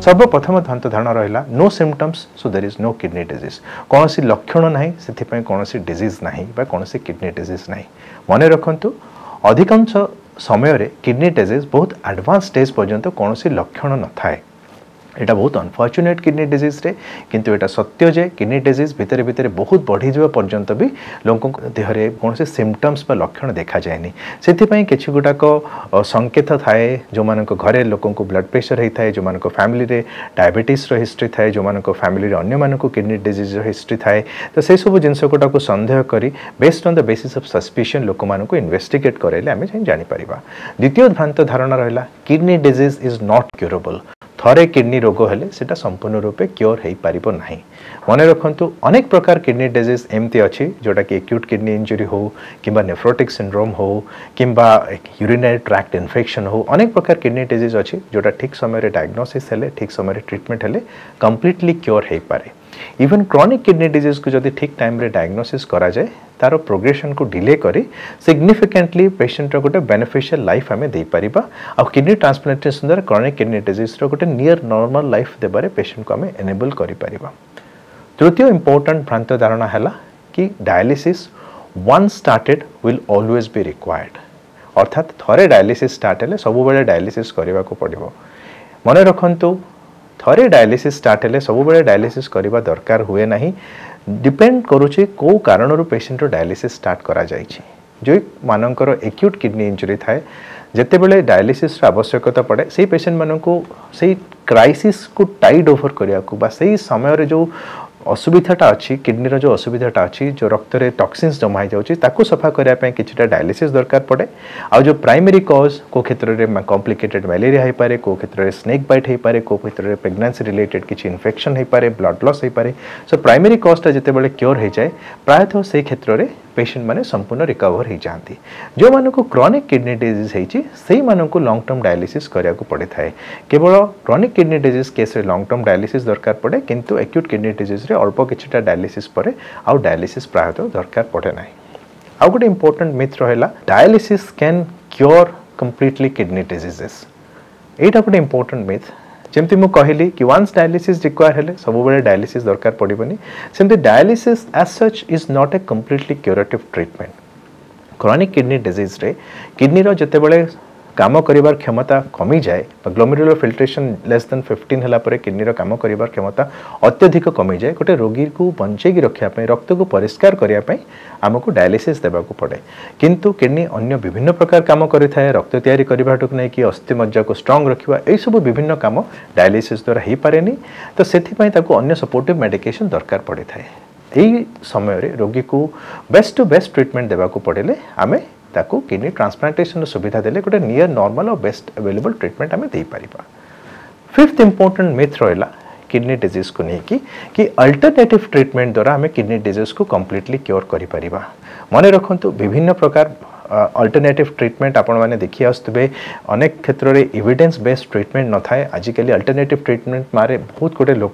सर्वप्रथम भ्रांत धारणा रहा no symptoms so there is no kidney disease कौन सी लक्षण ना से कौन सी डिजीज ना कौन सी किडनी डिजीज ना मन रखु अधिकांश समय किडनी डिजीज बहुत एडवांस स्टेज पर्यंत कौन सी लक्षण न थाए एटा बहुत अनफॉर्चुनेट किडनी डिजीज रे किंतु एटा सत्य जे किडनी डिजीज भितर भितर बहुत बढ़ी जावा पर्यंत भी लोगों देहरे कौन से सिम्पटम्स बा लक्षण देखा जाएनी सेथिपई किछि गुटाक संकेत थाए जो मानको घरे लोगों को ब्लड प्रेशर होता है जो मानको फैमिली रे डायबिटीज रो हिस्ट्री थाए जो मानको फैमिली रे अन्य मानको किडनी डिजीज रो हिस्ट्री थाए तो से सब जिंस गुटाक संदेह करी based on the basis of suspicion लोक मानको इन्वेस्टिगेट करैले आमे जानि परिबा। द्वितीय भ्रांत धारणा रहला kidney disease is not curable थरे किडनी रोग हेले सेटा संपूर्ण रूपे क्योर हो पारिबो नाही। मन रखु अनेक प्रकार किडनी डिजीज एमती अच्छी जोटा कि एक्यूट किडनी इंजुरी हो किंबा नेफ्रोटिक सिंड्रोम हो किंबा यूरिनरी ट्रैक्ट इन्फेक्शन हो अनेक प्रकार किडनी डिजीज अच्छी जोटा ठीक समय डायग्नोसिस हेले ठीक समय ट्रीटमेंट हेले कंप्लीटली क्योर हो पारे। इवन क्रॉनिक किडनी डिजीज को जदि ठीक टाइम रे डायग्नोसिस करा जाए तार प्रोग्रेशन को डिले करी सिग्निफिकेंटली पेशेंट रो गोटे बेनिफिशियल लाइफ आमे दे परिबा आ किडनी ट्रांसप्लांटेशन द्वारा क्रॉनिक किडनी डिजीज रो गोटे नियर नॉर्मल लाइफ देबारे पेशेंट को आमे एनेबल करि परिबा। तृतीय इंपोर्टेंट भ्रांत धारणा हैला कि dialysis once started will always be required अर्थात थरे डायलिसिस स्टार्ट हेले सब बेले डायलिसिस करबा को पड़िबो। मन रखंतु थरे डायलिसिस स्टार्ट हेले सब बेले डायलिसिस करबा दरकार हुए नहीं डिपेंड करूची को कारणरू पेशेंट डायलिसिस स्टार्ट करा जायछि जो मानकर एक्यूट किडनी इंजुरी थाए जेते बेले डायलिसिस आवश्यकता पड़े से पेशेंट माननको से क्राइसिस को टाइड ओवर करिया को बा से समय रे जो असुविधाटा अच्छी किडनी जो असुविधाटा अच्छी जो रक्त रे टॉक्सिन्स जमा जाउची ताकू सफा करिया पे किछटा डायलिसिस दरकार पड़े आ जो प्राइमरी कॉज को क्षेत्र रे कॉम्प्लिकेटेड मलेरिया हो पारे को क्षेत्र रे स्नेक बाइट हो पारे को क्षेत्र रे प्रेगनेंसी रिलेटेड किछि इन्फेक्शन हो पारे ब्लड लॉस हो पारे सो प्राइमरी कॉजटा जेते बेले क्योर हो जाए प्रायतः से क्षेत्र रे पेशेंट माने संपूर्ण रिकवर हो जाती। जो मानको क्रॉनिक किडनी डिजीज होइछि सेही मानको लॉन्ग टर्म डायलिसिस करिया को पड़े थाए केवल क्रॉनिक किडनी डिजीज केस रे लॉन्ग टर्म डायलिसिस दरकार पड़े किंतु एक्यूट किडनी डिजीज रे अल्प किछटा डायलिसिस परे आउ डायलिसिस प्रायतः दरकार पड़े नाही। आउ गोटे इंपोर्टेंट मिथ रहला dialysis can cure completely kidney diseases एटा गोटे इंपोर्टेंट मिथ जमती मु कहली कि वंस डायलिसिस रिक्वायर हेले सब बेले डायलिसिस दरकार पड़िबनी सेमती dialysis as such is not a completely curative treatment. Chronic kidney disease रे किडनी रो जते बेले काम करिवार क्षमता कमी जाए ग्लोमेरुलर फिल्ट्रेशन लेस देन 15 हला परे किडनी रो काम करिवार क्षमता अत्यधिक कमी जाए गोटे रोगी को बंचेगी रखिया पे रक्त को परिष्कार करिया पे हमको डायलिसिस देबा को पड़े किंतु किडनी अन्य विभिन्न प्रकार काम करि थाए रक्त तैयारी करिबाटु नै कि अस्थि मज्जा को स्ट्रांग रखिबा ए सब विभिन्न काम डायलिसिस द्वारा ही पारेनी तो सेथि पई ताको अन्य सपोर्टिव मेडिकेशन दरकार पड़े थाए। एही समय रे रोगी को बेस्ट टू बेस्ट ट्रीटमेंट देबा को पड़ेले आमे ताको किडनी ट्रांसप्लांटेशन सुविधा देले गोटे नियर नॉर्मल और बेस्ट अवेलेबल ट्रीटमेंट आमे दे परिबा। फिफ्थ इंपोर्टेंट मिथ रहला किडनी डिजीज को नहीं कि अल्टरनेटिव ट्रीटमेंट द्वारा आमे किडनी डिजीज को कंप्लीटली क्योर करि परिबा। मन रखंतु विभिन्न प्रकार अल्टरनेटिव ट्रीटमेंट आपण माने देखि आस्तबे अनेक क्षेत्र रे एविडेंस बेस्ड ट्रीटमेंट न थाए आजिकली अल्टरनेटिव ट्रीटमेंट मारे बहुत गोटे लोक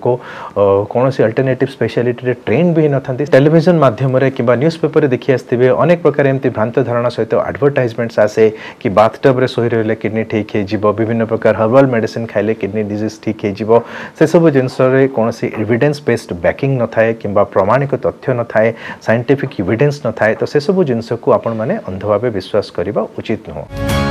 कौन सी अल्टरनेटिव स्पेशलिटी रे ट्रेन भी न थांती टेलीविजन माध्यम रे किबा न्यूज़पेपर रे देखि आस्तबे अनेक प्रकार एमती भ्रांत धारणा सहित एडवर्टाइजमेंट्स आसे कि बाथटब रे सोही रहले किडनी ठीक हे जिवो विभिन्न प्रकार हर्बल मेडिसिन खाइले किडनी डिजीज ठीक हे जिवो से सब जिंस रे कौन सी एविडेंस बेस्ड बैकिंग न थाए किबा प्रमाणिक तथ्य न थाए साइंटिफिक एविडेंस न थाए तो से सब जिंस को आपण माने अंधभावे विश्वास करिबा उचित न हो।